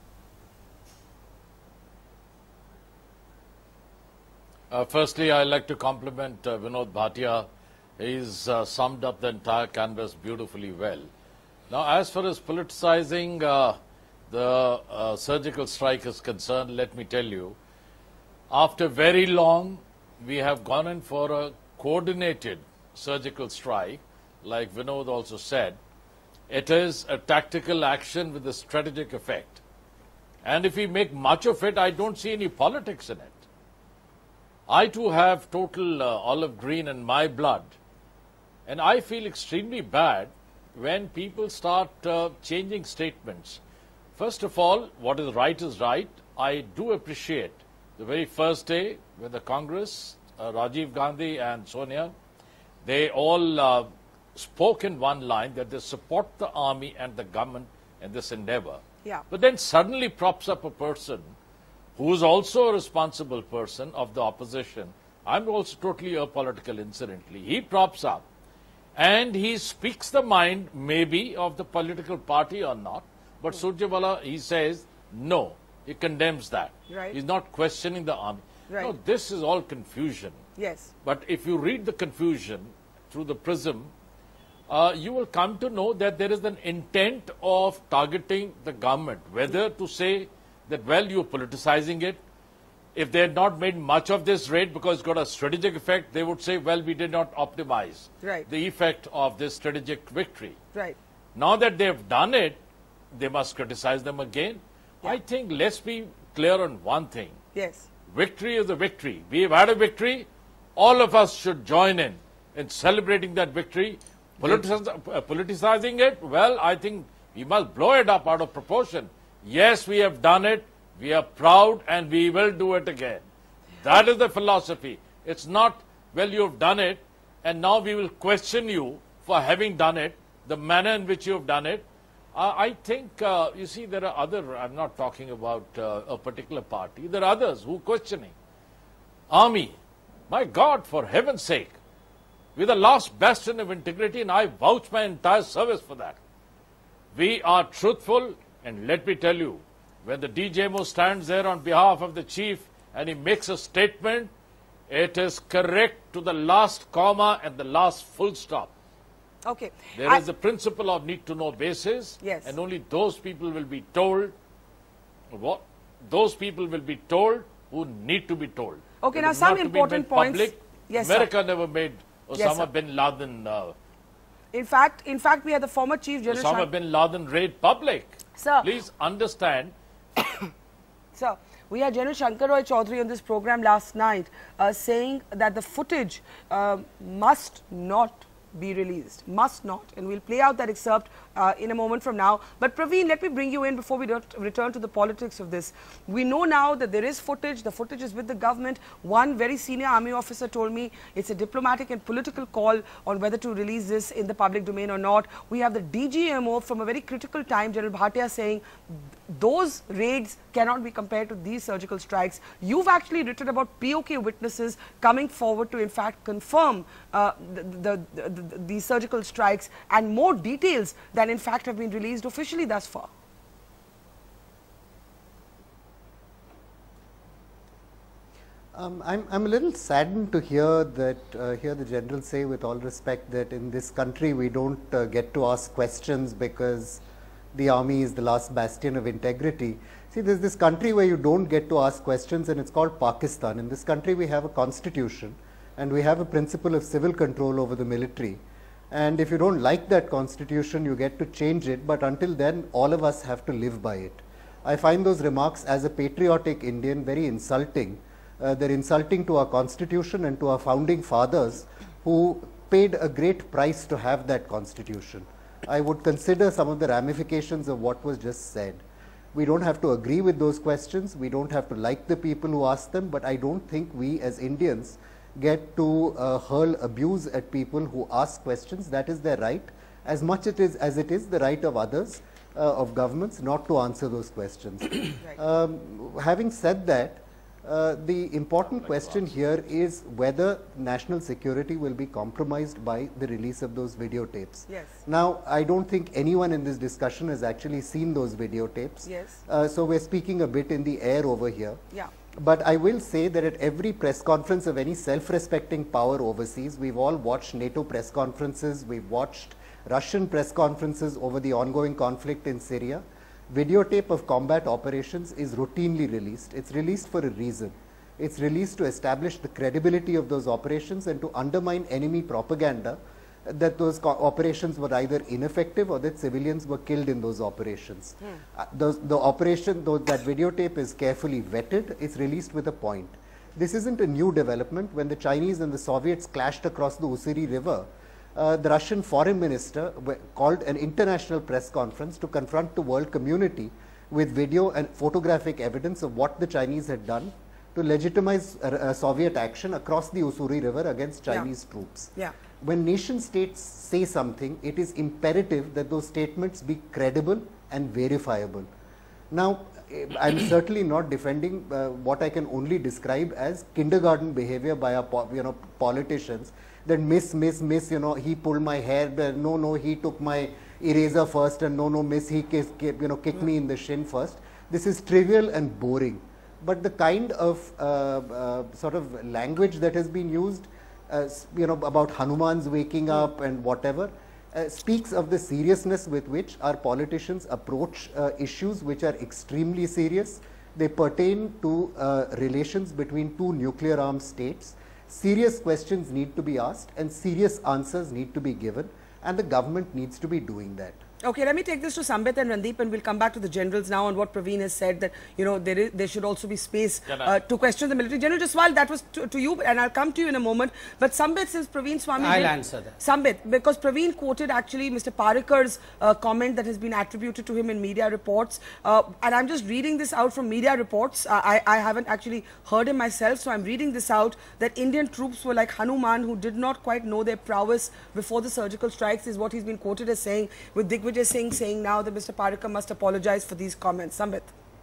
Uh, firstly, I'd like to compliment uh, Vinod Bhatia. He's uh, summed up the entire canvas beautifully well. Now, as far as politicizing uh, the uh, surgical strike is concerned, let me tell you, after very long, we have gone in for a coordinated surgical strike. Like Vinod also said, it is a tactical action with a strategic effect. And if we make much of it, I don't see any politics in it. I too have total uh, olive green in my blood. And I feel extremely bad when people start uh, changing statements. First of all, what is right is right. I do appreciate the very first day when the Congress, uh, Rajiv Gandhi and Sonia, they all uh, spoke in one line that they support the army and the government in this endeavor. Yeah. But then suddenly props up a person who is also a responsible person of the opposition. I'm also totally apolitical, incidentally. He props up and he speaks the mind maybe of the political party or not. But Surjewala, he says, no, he condemns that. Right. He's not questioning the army. Right. No, this is all confusion. Yes. But if you read the confusion through the prism, uh, you will come to know that there is an intent of targeting the government, whether to say that, well, you're politicizing it. If they had not made much of this raid because it's got a strategic effect, they would say, well, we did not optimize Right. the effect of this strategic victory. Right. Now that they've done it, they must criticize them again. Yeah. I think let's be clear on one thing. Yes. Victory is a victory. We have had a victory. All of us should join in in celebrating that victory. Politici uh, politicizing it, well, I think we must blow it up out of proportion. Yes, we have done it. We are proud and we will do it again. That is the philosophy. It's not, well, you have done it and now we will question you for having done it, the manner in which you have done it. Uh, I think, uh, you see, there are other, I'm not talking about uh, a particular party, there are others who are questioning. Army, my God, for heaven's sake, we're the last bastion of integrity and I vouch my entire service for that. We are truthful and let me tell you, when the D J M O stands there on behalf of the chief and he makes a statement, it is correct to the last comma and the last full stop. Okay. There I- is a principle of need to know basis, Yes. and only those people will be told what those people will be told who need to be told. Okay, It now is some not to be important made points. Public. Yes, sir. America never made Yes, sir. Osama bin Laden. Uh, In fact, in fact, we had the former Chief General. Osama Shan- bin Laden raid public. Sir. Please understand. Sir, we had General Shankar Roy Chaudhary on this program last night uh, saying that the footage uh, must not be released, must not, and we'll play out that excerpt uh, in a moment from now. But Praveen, let me bring you in before we don't return to the politics of this. We know now that there is footage, the footage is with the government. One very senior army officer told me it's a diplomatic and political call on whether to release this in the public domain or not. We have the D G M O from a very critical time, General Bhatia, saying those raids cannot be compared to these surgical strikes. You've actually written about P O K witnesses coming forward to in fact confirm uh, the, the, the, the, these surgical strikes and more details than in fact have been released officially thus far. Um, I'm, I'm a little saddened to hear that, uh, hear the General say with all respect that in this country we don't uh, get to ask questions because the army is the last bastion of integrity. See, there's this country where you don't get to ask questions and it's called Pakistan. In this country we have a constitution and we have a principle of civil control over the military. And if you don't like that constitution, you get to change it, but until then all of us have to live by it. I find those remarks as a patriotic Indian very insulting. Uh, they're insulting to our constitution and to our founding fathers who paid a great price to have that constitution. I would consider some of the ramifications of what was just said. We don't have to agree with those questions, we don't have to like the people who ask them, but I don't think we as Indians get to uh, hurl abuse at people who ask questions. That is their right, as much it is, as it is the right of others, uh, of governments, not to answer those questions. Right. um, having said that, Uh, the important question here is whether national security will be compromised by the release of those videotapes. Yes. Now, I don't think anyone in this discussion has actually seen those videotapes. Yes. Uh, so we're speaking a bit in the air over here. Yeah. But I will say that at every press conference of any self-respecting power overseas, we've all watched NATO press conferences, we've watched Russian press conferences over the ongoing conflict in Syria. Videotape of combat operations is routinely released. It's released for a reason. It's released to establish the credibility of those operations and to undermine enemy propaganda that those operations were either ineffective or that civilians were killed in those operations. Hmm. Uh, those, the operation, though that videotape is carefully vetted, it's released with a point. This isn't a new development. When the Chinese and the Soviets clashed across the Ussuri River, Uh, the Russian foreign minister called an international press conference to confront the world community with video and photographic evidence of what the Chinese had done to legitimize uh, uh, Soviet action across the Ussuri River against Chinese yeah. troops. Yeah. When nation states say something, it is imperative that those statements be credible and verifiable. Now, I am certainly not defending uh, what I can only describe as kindergarten behavior by our po you know, politicians, that miss, miss, miss, you know, he pulled my hair, no, no, he took my eraser first, and no, no, miss, he kiss, you know, kicked me in the shin first. This is trivial and boring. But the kind of uh, uh, sort of language that has been used, uh, you know, about Hanuman's waking up and whatever, uh, speaks of the seriousness with which our politicians approach uh, issues which are extremely serious. They pertain to uh, relations between two nuclear armed states. Serious questions need to be asked and serious answers need to be given, and the government needs to be doing that. Okay, let me take this to Sambit and Randeep, and we'll come back to the generals now on what Praveen has said, that, you know, there is, there should also be space uh, to question the military. General Jaswal, that was to, to you, and I'll come to you in a moment. But Sambit, since Praveen Swami... I'll did, answer that. Sambit, because Praveen quoted actually Mister Parikar's uh, comment that has been attributed to him in media reports. Uh, and I'm just reading this out from media reports. Uh, I, I haven't actually heard him myself, so I'm reading this out, that Indian troops were like Hanuman, who did not quite know their prowess before the surgical strikes, is what he's been quoted as saying, with Digvijay Singh saying now that Mister Parikar must apologize for these comments. Sambit.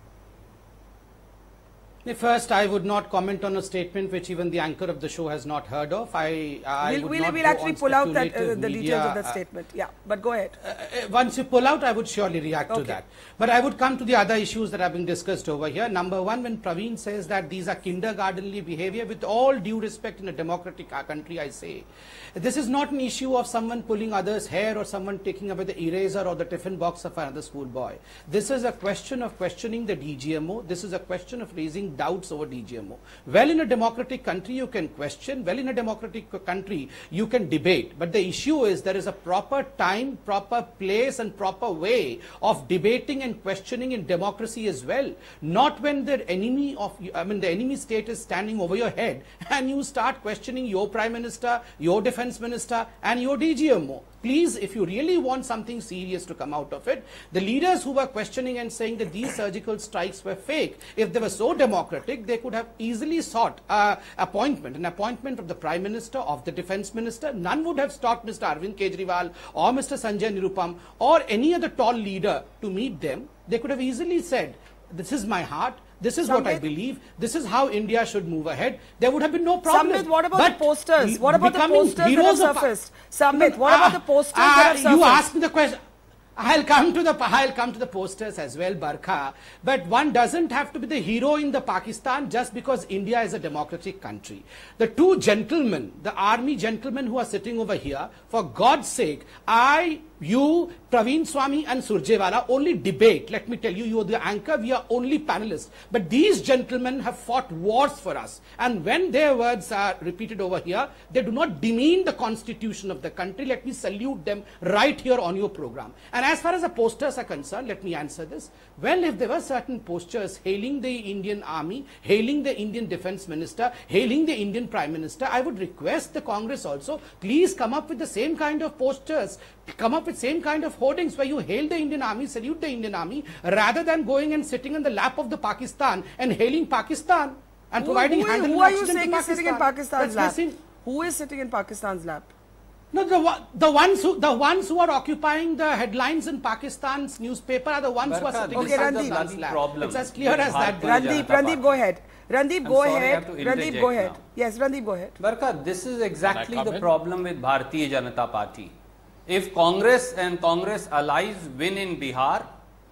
First, I would not comment on a statement which even the anchor of the show has not heard of. I, I we'll, would we'll, not we'll go actually on pull out that, uh, the media, details of that uh, statement. Yeah, but go ahead. Uh, once you pull out, I would surely react okay. to that. But I would come to the other issues that have been discussed over here. Number one, when Praveen says that these are kindergartenly behavior, with all due respect, in a democratic country, I say, this is not an issue of someone pulling others' hair or someone taking away the eraser or the tiffin box of another schoolboy. This is a question of questioning the D G M O. This is a question of raising doubts over D G M O. Well, in a democratic country, you can question. Well, in a democratic country, you can debate. But the issue is there is a proper time, proper place, and proper way of debating and questioning in democracy as well. Not when the enemy of, I mean, the enemy state is standing over your head and you start questioning your Prime Minister, your Defense Minister, and your D G M O. Please, if you really want something serious to come out of it, the leaders who were questioning and saying that these surgical strikes were fake, if they were so democratic, they could have easily sought uh, appointment, an appointment of the Prime Minister, of the Defense Minister. None would have stopped Mister Arvind Kejriwal or Mister Sanjay Nirupam or any other tall leader to meet them. They could have easily said, this is my heart. This is Sambit, what I believe. This is how India should move ahead. There would have been no problem. Sambit, what about but the posters? What about the posters that have surfaced? Sambit, what uh, about the posters uh, that have surfaced? You asked me the question. I'll come to the I'll come to the posters as well, Barkha. But one doesn't have to be the hero in the Pakistan just because India is a democratic country. The two gentlemen, the army gentlemen who are sitting over here, for God's sake, I, you, Praveen Swami and Surjewala only debate. Let me tell you, you are the anchor, we are only panelists. But these gentlemen have fought wars for us. And when their words are repeated over here, they do not demean the constitution of the country. Let me salute them right here on your program. And as far as the posters are concerned, let me answer this. Well, if there were certain posters hailing the Indian army, hailing the Indian defense minister, hailing the Indian prime minister, I would request the Congress also, please come up with the same kind of posters, come up with same kind of hoardings where you hail the Indian army, salute the Indian army, rather than going and sitting in the lap of the Pakistan and hailing Pakistan and who, providing who, hand who and are you oxygen saying to is sitting in Pakistan. Pakistan's That's lap? Who is sitting in Pakistan's lap? No, the, the ones who the ones who are occupying the headlines in Pakistan's newspaper are the ones Barkha, who are sitting okay, in Randeep. Pakistan's lap. It's as clear as that. Randeep, Randeep, go ahead. Randeep, go sorry, ahead. Randeep, go ahead. Now. Yes, Randeep, go ahead. Barkha, this is exactly the in? problem with Bharatiya Janata Party. If Congress and Congress allies win in Bihar,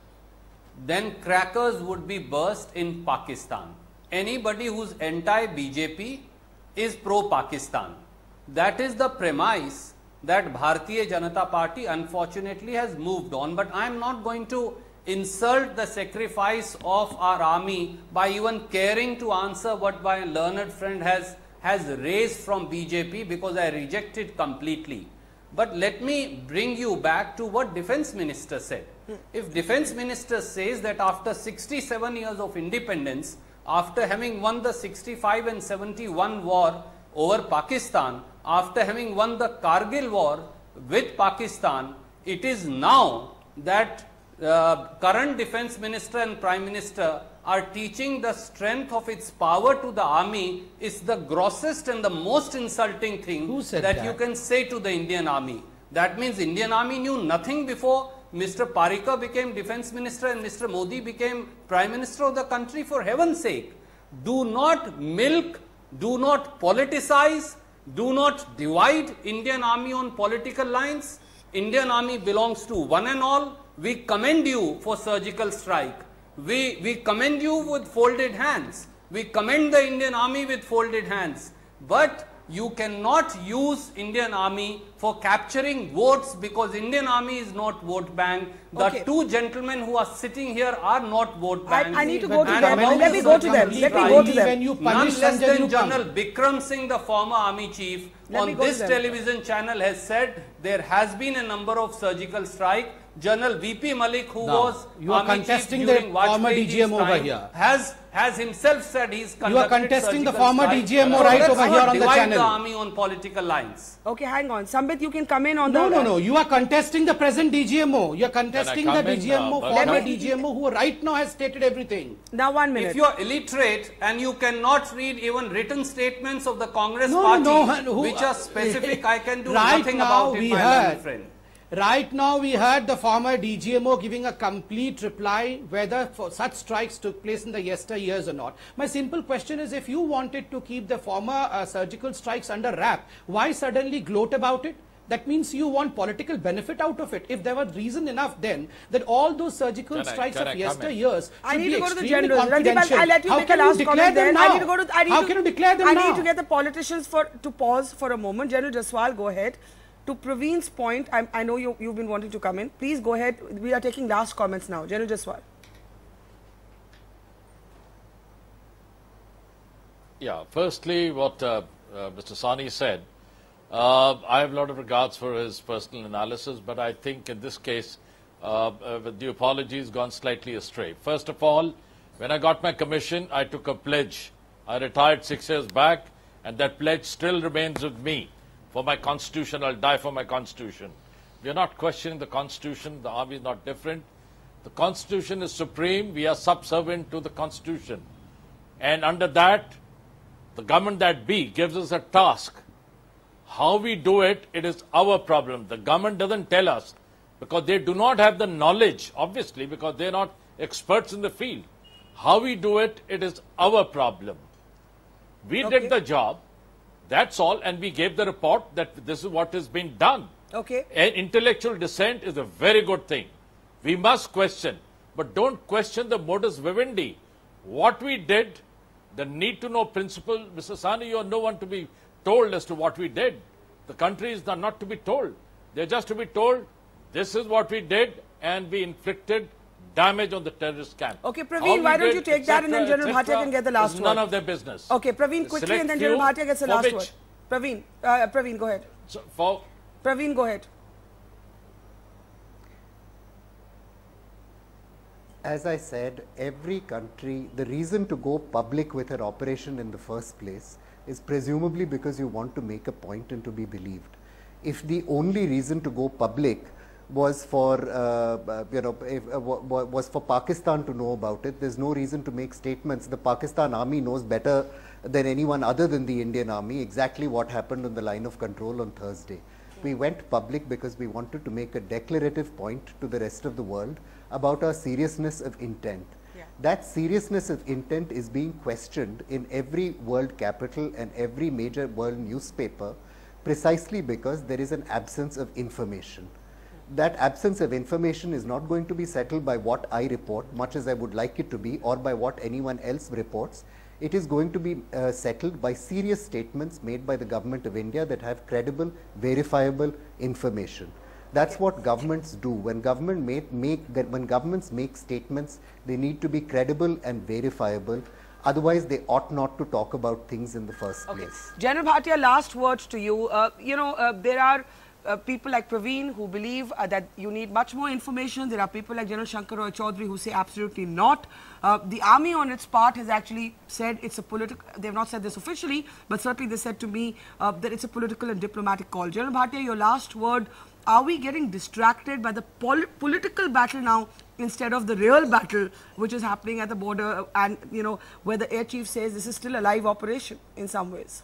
then crackers would be burst in Pakistan. Anybody who's anti-B J P is pro-Pakistan. That is the premise that Bharatiya Janata Party unfortunately has moved on. But I am not going to insult the sacrifice of our army by even caring to answer what my learned friend has, has raised from B J P, because I reject it completely. But let me bring you back to what Defense Minister said. If Defense Minister says that after sixty-seven years of independence, after having won the sixty-five and seventy-one war over Pakistan, after having won the Kargil war with Pakistan, it is now that uh, current defense minister and prime minister are teaching the strength of its power to the army is the grossest and the most insulting thing Who said that, that you can say to the Indian army. That means Indian army knew nothing before Mister Parikar became defense minister and Mister Modi became prime minister of the country. For heaven's sake, do not milk, do not politicize, do not divide Indian army on political lines. Indian army belongs to one and all. We commend you for surgical strike. We, we commend you with folded hands. We commend the Indian army with folded hands. But you cannot use Indian army for capturing votes, because Indian army is not vote bank. The Okay. two gentlemen who are sitting here are not vote bank. I, I need to go to And them. about Let me the go to them. surgical Let me strike, go to them. When you None punish less Sanjay than Nirupam. General Bikram Singh, the former army chief, Let me on go to this them. television channel has said there has been a number of surgical strike. General V P Malik, who Now, was you are army chief contesting the during former Vajpayee's D G M over time, here. has has himself said he's conducted You are contesting the surgical former strike. D G M O So right let's over not here on the divide channel. the army on political lines. Okay, hang on. Sambit, you can come in on No, the... no, no. You are contesting the present D G M O. You are contesting the come in, D G M O, uh, former Let me- D G M O, who right now has stated everything. Now, one minute. If you are illiterate and you cannot read even written statements of the Congress No, party, no, who- which are specific, I can do Right nothing now about it, we my heard- learned friend. Right now, we heard the former D G M O giving a complete reply whether for such strikes took place in the yesteryears or not. My simple question is, if you wanted to keep the former uh, surgical strikes under wrap, why suddenly gloat about it? That means you want political benefit out of it. If there was reason enough then that all those surgical Can I- strikes can of I come in? yesteryears I should need be to go to the extremely generals. Randeep, I'll, confidential. I'll let you How make a can you last declare comment them then. now? I need to go to... I need How to, can you declare them I now? need to get the politicians for to pause for a moment. General Jaswal, go ahead. To Praveen's point, I, I know you, you've been wanting to come in. Please go ahead. We are taking last comments now. General Jaswal. Yeah, firstly, what uh, uh, Mister Sani said, uh, I have a lot of regards for his personal analysis, but I think in this case, uh, uh, with the apologies, gone slightly astray. First of all, when I got my commission, I took a pledge. I retired six years back, and that pledge still remains with me. For my constitution, I'll die for my constitution. We are not questioning the constitution. The army is not different. The constitution is supreme. We are subservient to the constitution. And under that, the government that be gives us a task. How we do it, it is our problem. The government doesn't tell us because they do not have the knowledge, obviously, because they're not experts in the field. How we do it, it is our problem. We Okay. did the job. That's all, and we gave the report that this is what is being done. Okay. And intellectual dissent is a very good thing. We must question, but don't question the modus vivendi. What we did, the need to know principle, Mister Sani, you are no one to be told as to what we did. The country is not, not to be told. They're just to be told, this is what we did, and we inflicted damage on the terrorist camp. Okay, How Praveen, we why don't did, you take et that and then cetera, General et cetera, Bhatia can get the last is word. none of their business. Okay, Praveen, The quickly, select and then few General Bhatia gets the for last which- word. Praveen, uh, Praveen, go ahead. So for Praveen, go ahead. As I said, every country, the reason to go public with an operation in the first place is presumably because you want to make a point and to be believed. If the only reason to go public was for, uh, uh, you know, if, uh, was for Pakistan to know about it, there's no reason to make statements. The Pakistan army knows better than anyone other than the Indian army exactly what happened on the line of control on Thursday. We went public because we wanted to make a declarative point to the rest of the world about our seriousness of intent. Yeah. That seriousness of intent is being questioned in every world capital and every major world newspaper precisely because there is an absence of information. That absence of information is not going to be settled by what I report, much as I would like it to be, or by what anyone else reports. It is going to be uh, settled by serious statements made by the government of India that have credible, verifiable information. That's what governments do. When government make, make when governments make statements, they need to be credible and verifiable. Otherwise, they ought not to talk about things in the first Okay. place. General Bhatia, last words to you. Uh, you know, uh, there are uh, people like Praveen who believe uh, that you need much more information. There are people like General Shankar Roy Chaudhary who say absolutely not. Uh, the army on its part has actually said it's a political, they have not said this officially, but certainly they said to me uh, that it's a political and diplomatic call. General Bhatia, your last word are we getting distracted by the pol political battle now instead of the real battle which is happening at the border, and, you know, where the air chief says this is still a live operation in some ways?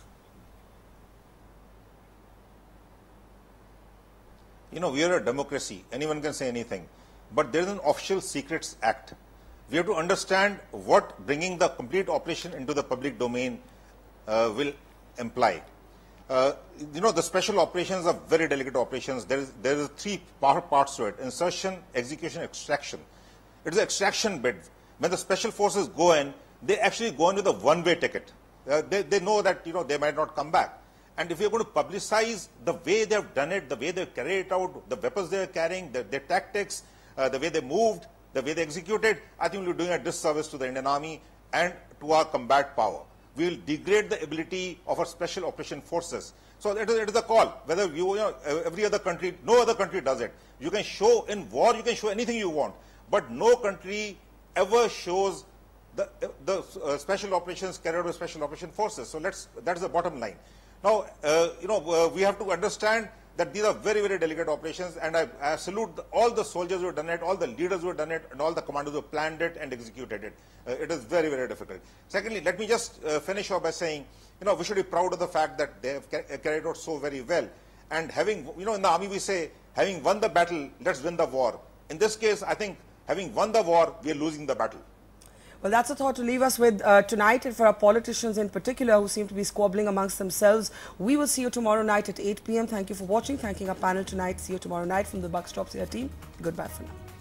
You know, we are a democracy. Anyone can say anything. But there is an Official Secrets Act. We have to understand what bringing the complete operation into the public domain uh, will imply. Uh, you know, the special operations are very delicate operations. There is there is three part, parts to it: insertion, execution, extraction. It is the extraction bit. When the special forces go in, they actually go in with a one-way ticket. Uh, they, they know that, you know, they might not come back. And if you're going to publicize the way they've done it, the way they've carried it out, the weapons they're carrying, the, their tactics, uh, the way they moved, the way they executed, I think we're doing a disservice to the Indian Army and to our combat power. We will degrade the ability of our special operation forces. So it is, it is a call. Whether you, you know, every other country, no other country does it. You can show in war, you can show anything you want, but no country ever shows the, the uh, special operations carried out by special operation forces. So let's, that's the bottom line. Now, uh, you know, uh, we have to understand that these are very, very delicate operations, and I, I salute the, all the soldiers who have done it, all the leaders who have done it, and all the commanders who have planned it and executed it. Uh, it is very, very difficult. Secondly, let me just uh, finish off by saying, you know, we should be proud of the fact that they have ca carried out so very well. And having, you know, in the army we say, having won the battle, let's win the war. In this case, I think having won the war, we are losing the battle. Well, that's a thought to leave us with uh, tonight, and for our politicians in particular who seem to be squabbling amongst themselves. We will see you tomorrow night at eight p m Thank you for watching. Thanking our panel tonight. See you tomorrow night from the Buck Stops Here team. Goodbye for now.